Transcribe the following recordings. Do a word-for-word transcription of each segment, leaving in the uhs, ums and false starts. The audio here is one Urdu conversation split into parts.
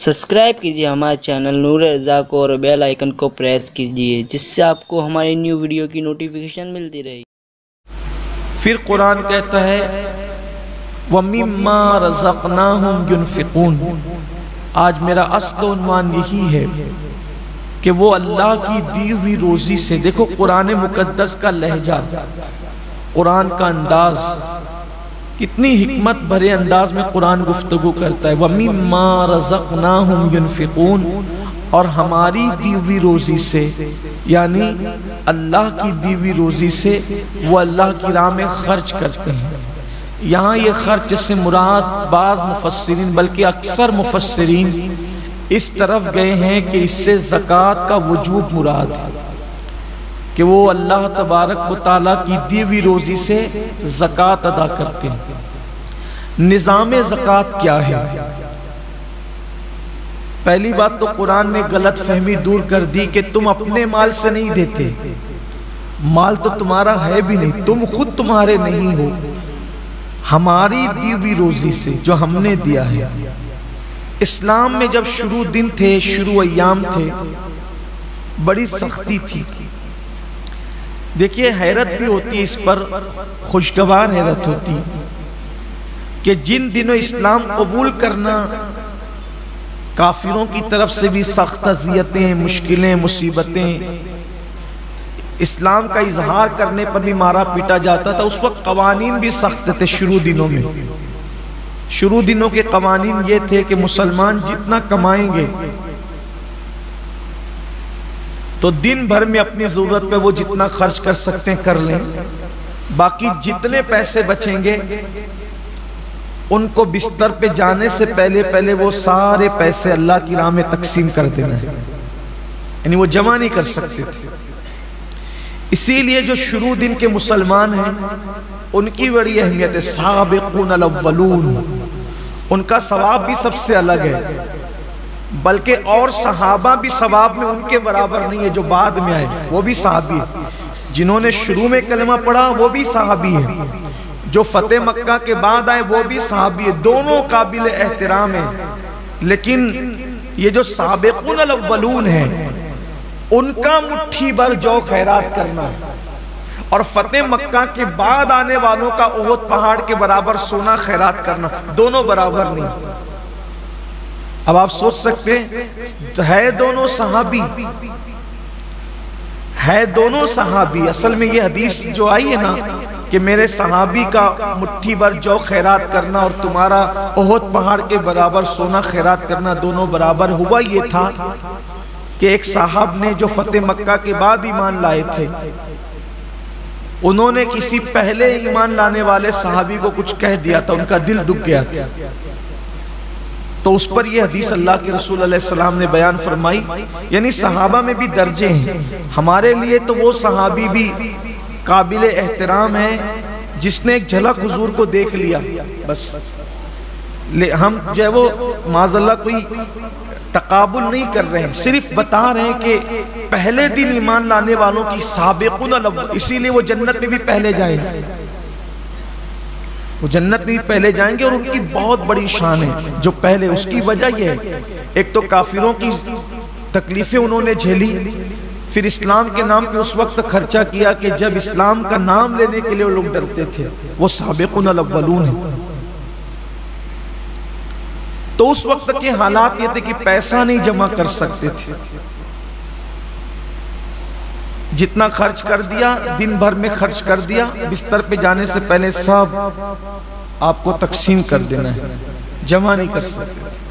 سبسکرائب کیجیے ہمارے چینل نور رضا کو اور بیل آئیکن کو پریس کیجیے جس سے آپ کو ہماری نیو ویڈیو کی نوٹیفیکیشن ملتی رہے۔ پھر قرآن کہتا ہے وَمِمَّا رَزَقْنَاهُمْ يُنْفِقُونَ۔ آج میرا اصل عنوان یہی ہے کہ وہ اللہ کی دی ہوئی روزی سے، دیکھو قرآن مقدس کا لہجہ، قرآن کا انداز، کتنی حکمت بھرے انداز میں قرآن گفتگو کرتا ہے۔ وَمِمَّا رَزَقْنَاهُمْ يُنْفِقُونَ، اور ہماری دی ہوئی روزی سے، یعنی اللہ کی دی ہوئی روزی سے وہ اللہ کی راہ میں خرچ کرتے ہیں۔ یہاں یہ خرچ سے مراد بعض مفسرین بلکہ اکثر مفسرین اس طرف گئے ہیں کہ اس سے زکوٰۃ کا وجوب مراد ہے، کہ وہ اللہ تبارک و تعالیٰ کی دی ہوئی روزی سے زکوٰۃ ادا کرتے ہیں۔ نظام زکوٰۃ کیا ہے؟ پہلی بات تو قرآن نے غلط فہمی دور کر دی کہ تم اپنے مال سے نہیں دیتے، مال تو تمہارا ہے بھی نہیں، تم خود تمہارے نہیں ہو، ہماری دی ہوئی روزی سے جو ہم نے دیا ہے۔ اسلام میں جب شروع دن تھے، شروع ایام تھے، بڑی سختی تھی۔ دیکھیے حیرت بھی ہوتی ہے اس پر، خوشگوار حیرت ہوتی کہ جن دنوں اسلام قبول کرنا کافروں کی طرف سے بھی سخت اذیتیں، مشکلیں، مصیبتیں، اسلام کا اظہار کرنے پر بھی مارا پیٹا جاتا تھا، اس وقت قوانین بھی سخت تھے۔ شروع دنوں میں شروع دنوں کے قوانین یہ تھے کہ مسلمان جتنا کمائیں گے تو دن بھر میں اپنی ضرورت پہ وہ جتنا خرچ کر سکتے ہیں کر لیں، باقی جتنے پیسے بچیں گے ان کو بستر پہ جانے سے پہلے پہلے وہ سارے پیسے اللہ کی راہ میں تقسیم کر دینا ہے، یعنی وہ جمع نہیں کر سکتے تھے۔ اسی لیے جو شروع دن کے مسلمان ہیں ان کی بڑی اہمیت ہے، سابقون الاولون، ان کا ثواب بھی سب سے الگ ہے، بلکہ اور صحابہ بھی ثواب میں ان کے برابر نہیں ہے۔ جو بعد میں آئے وہ بھی صحابی ہے، جنہوں نے شروع میں کلمہ پڑھا وہ بھی صحابی ہے، جو فتح مکہ کے بعد آئے وہ بھی صحابی ہے، دونوں قابل احترام ہیں۔ لیکن یہ جو سابقون الاولون ہیں ان کا مٹھی بھر جو خیرات کرنا اور فتح مکہ کے بعد آنے والوں کا احد پہاڑ کے برابر سونا خیرات کرنا، دونوں برابر نہیں۔ اب آپ سوچ سکتے ہیں، ہے دونوں صحابی، ہے دونوں صحابی۔ اصل میں یہ حدیث جو آئی ہے نا کہ میرے صحابی کا مٹھی بھر جو خیرات کرنا اور تمہارا احد پہاڑ کے برابر سونا خیرات کرنا دونوں برابر، ہوا یہ تھا کہ ایک صاحب نے جو فتح مکہ کے بعد ایمان لائے تھے، انہوں نے کسی پہلے ایمان لانے والے صحابی کو کچھ کہہ دیا تھا، ان کا دل دکھ گیا تھا، تو اس پر یہ حدیث اللہ کے رسول علیہ السلام نے بیان فرمائی۔ یعنی صحابہ میں بھی درجے ہیں، ہمارے لیے تو وہ صحابی بھی قابل احترام ہے جس نے ایک جھلک حضور کو دیکھ لیا، بس ہم جو ہے وہ معاذ اللہ کوئی تقابل نہیں کر رہے ہیں، صرف بتا رہے ہیں کہ پہلے دن ایمان لانے والوں کی سابقون الاول، اسی لیے وہ جنت میں بھی پہلے جائیں گے، وہ جنت میں بھی پہلے جائیں گے، اور ان کی بہت بڑی شان ہے جو پہلے۔ اس کی وجہ یہ ہے، ایک تو کافروں کی تکلیفیں انہوں نے جھیلی، پھر اسلام کے نام پہ اس وقت خرچہ کیا کہ جب اسلام کا نام لینے کے لیے وہ لوگ ڈرتے تھے، وہ سابقون الاولون ہیں۔ تو اس وقت کے حالات یہ تھے کہ پیسہ نہیں جمع کر سکتے تھے، جتنا خرچ کر دیا دن بھر میں خرچ کر دیا، بستر پہ جانے سے پہلے سب آپ کو تقسیم کر دینا ہے، جمع نہیں کر سکتے تھے۔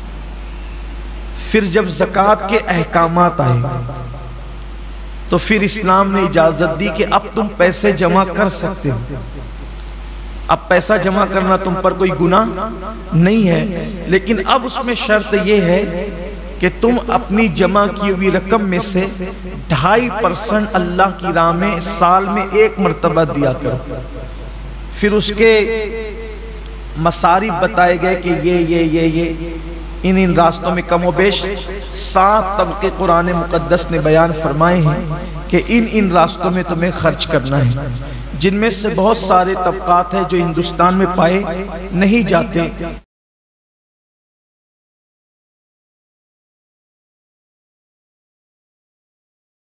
پھر جب زکوٰۃ کے احکامات آئے تو پھر اسلام نے اجازت دی کہ اب تم پیسے جمع کر سکتے ہو، اب پیسہ جمع کرنا تم پر کوئی گناہ نہیں ہے، لیکن اب اس میں شرط یہ ہے کہ تم اپنی جمع کی ہوئی رقم میں سے ڈھائی پرسنٹ اللہ کی راہ میں سال میں ایک مرتبہ دیا کرو۔ پھر اس کے مصارف بتائے گئے کہ یہ یہ یہ یہ ان ان راستوں میں کم و بیش سات طبقے قرآن مقدس نے بیان فرمائے ہیں کہ ان ان راستوں میں تمہیں خرچ کرنا ہے، جن میں سے بہت سارے طبقات ہیں جو ہندوستان میں پائے نہیں جاتے۔